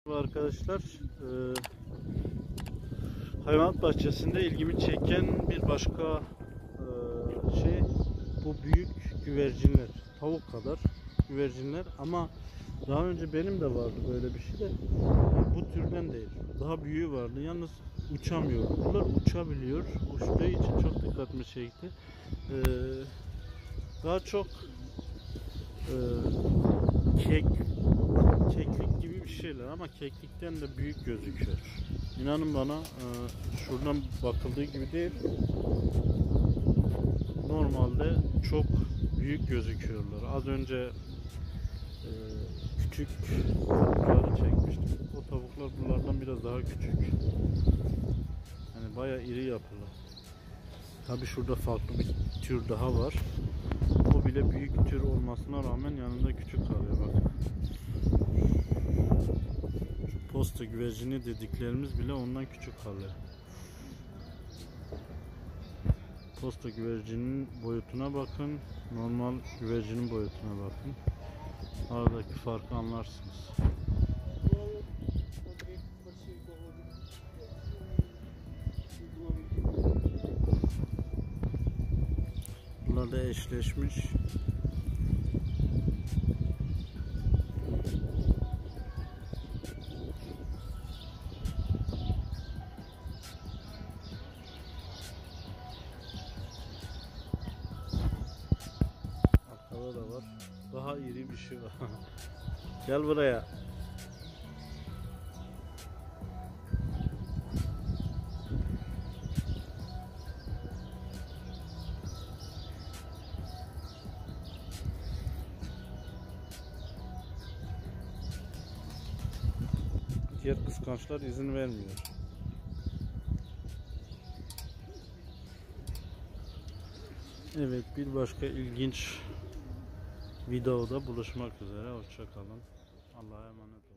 Arkadaşlar, hayvanat bahçesinde ilgimi çeken bir başka şey bu büyük güvercinler, tavuk kadar güvercinler, ama daha önce benim de vardı böyle bir şey de bu türden değil, daha büyüğü vardı. Yalnız uçamıyor. Bunlar uçabiliyor. Uçtuğu için çok dikkatimi çekti. Daha çok keklik gibi bir şeyler, ama keklikten de büyük gözüküyor. İnanın bana, şuradan bakıldığı gibi değil. Normalde çok büyük gözüküyorlar. Az önce küçük tavukları çekmiştim. O tavuklar bunlardan biraz daha küçük. Yani bayağı iri yapılı. Tabi şurada farklı bir tür daha var. O bile büyük tür olmasına rağmen yanında küçük kalıyor. Bak. Şu posta güvercini dediklerimiz bile ondan küçük kalıyor. Posta güvercinin boyutuna bakın, normal güvercinin boyutuna bakın. Aradaki farkı anlarsınız. Bunlar da eşleşmiş. Arkada da var. Daha iri bir şey var. Gel buraya. Diğer kıskançlar izin vermiyor. Evet, bir başka ilginç videoda buluşmak üzere. Hoşça kalın. Allah'a emanet.